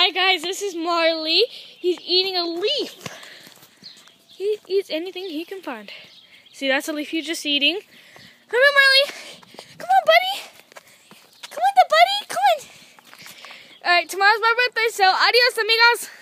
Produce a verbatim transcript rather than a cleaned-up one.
Hi guys, this is Marley. He's eating a leaf. He eats anything he can find. See, that's a leaf he's just eating. Come on, Marley. Come on, buddy. Come on, the buddy. Come on. All right, tomorrow's my birthday, so adios, amigos.